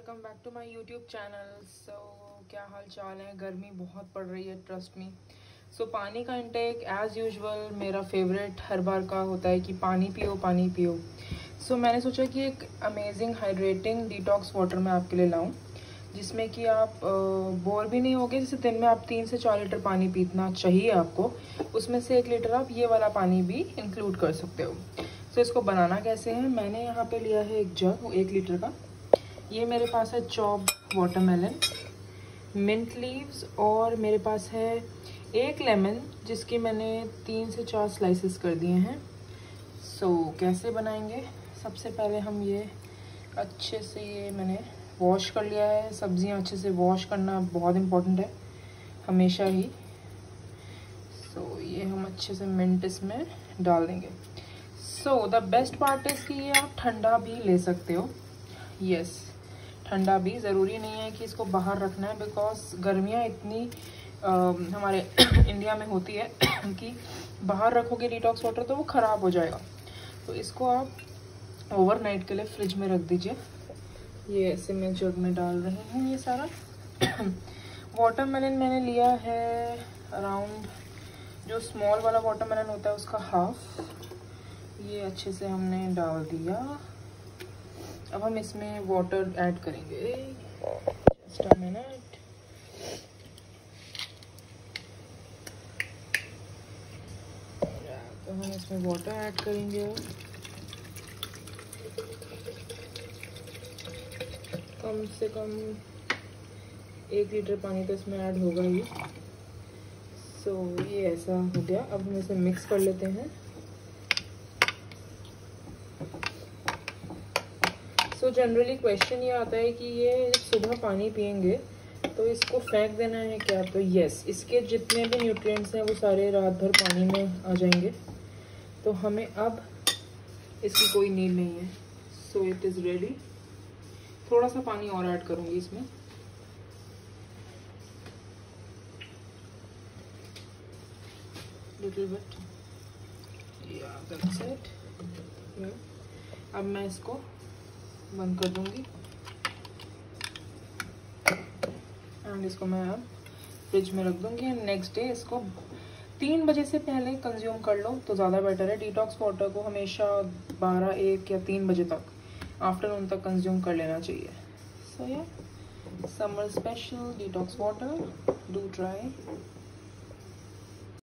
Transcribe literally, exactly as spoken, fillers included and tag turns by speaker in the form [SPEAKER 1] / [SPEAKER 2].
[SPEAKER 1] Welcome back to my YouTube channel. So क्या हाल चाल है। गर्मी बहुत पड़ रही है, ट्रस्ट मी। सो पानी का इंटेक एज़ यूजुअल मेरा फेवरेट हर बार का होता है कि पानी पियो पानी पियो। सो so, मैंने सोचा कि एक अमेजिंग हाइड्रेटिंग डिटॉक्स वाटर मैं आपके लिए लाऊं, जिसमें कि आप बोर भी नहीं होगे। जैसे दिन में आप तीन से चार लीटर पानी पीना चाहिए आपको, उसमें से एक लीटर आप ये वाला पानी भी इंक्लूड कर सकते हो। सो so, इसको बनाना कैसे है, मैंने यहाँ पे लिया है एक जग एक लीटर का। ये मेरे पास है चॉप वाटरमेलन, मिंट लीव्स, और मेरे पास है एक लेमन जिसकी मैंने तीन से चार स्लाइसेस कर दिए हैं। सो so, कैसे बनाएंगे, सबसे पहले हम ये अच्छे से, ये मैंने वॉश कर लिया है। सब्जियां अच्छे से वॉश करना बहुत इम्पोर्टेंट है हमेशा ही। सो so, ये हम अच्छे से मिंट इसमें डाल देंगे। So the best part is कि ये आप ठंडा भी ले सकते हो। यस yes, ठंडा भी, ज़रूरी नहीं है कि इसको बाहर रखना है, बिकॉज गर्मियाँ इतनी आ, हमारे इंडिया में होती है कि बाहर रखोगे डिटॉक्स वाटर तो वो ख़राब हो जाएगा। तो इसको आप ओवरनाइट के लिए फ्रिज में रख दीजिए। ये ऐसे मैं जग में डाल रही हूँ ये सारा। वाटरमेलन मैंने लिया है अराउंड, जो स्मॉल वाला वाटरमेलन होता है उसका हाफ। ये अच्छे से हमने डाल दिया। अब हम इसमें वाटर ऐड करेंगे। Just a minute. तो हम इसमें वाटर ऐड करेंगे। कम से कम एक लीटर पानी तो इसमें ऐड होगा ही। सो so, ये ऐसा हो गया। अब हम इसे मिक्स कर लेते हैं। तो जनरली क्वेश्चन ये आता है कि ये सुबह पानी पियेंगे तो इसको फेंक देना है क्या? तो यस, इसके जितने भी न्यूट्रिएंट्स हैं वो सारे रात भर पानी में आ जाएंगे, तो हमें अब इसकी कोई नीड नहीं है। So it is ready. थोड़ा सा पानी और ऐड करूँगी इसमें। लिटिल बिट, या दैट्स इट। अब मैं इसको बंद कर दूंगी एंड इसको मैं अब फ्रिज में रख दूंगी। एंड नेक्स्ट डे इसको तीन बजे से पहले कंज्यूम कर लो तो ज़्यादा बेटर है। डिटॉक्स वाटर को हमेशा बारह एक या तीन बजे तक आफ्टरनून तक कंज्यूम कर लेना चाहिए। सो या summer special detox water, do try.